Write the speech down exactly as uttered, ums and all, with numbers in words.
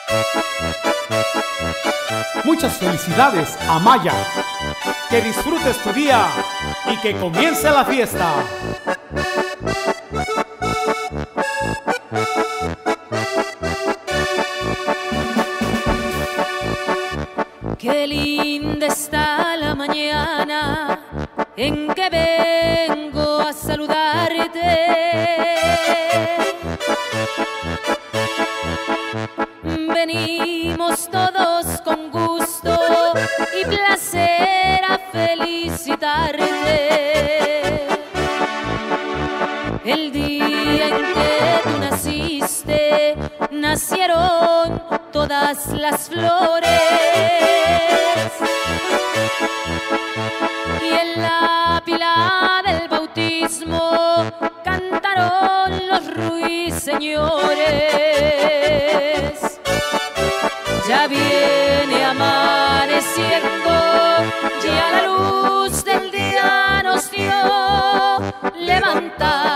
Muchas felicidades, Amaya. Que disfrutes tu día y que comience la fiesta. Qué linda está la mañana en que vengo a saludarte. Venimos todos con gusto y placer a felicitarte. El día en que tú naciste, nacieron todas las flores. Y en la pila del bautismo cantaron los ruiseñores. Ya viene amaneciendo, ya la luz del día nos dio levantar.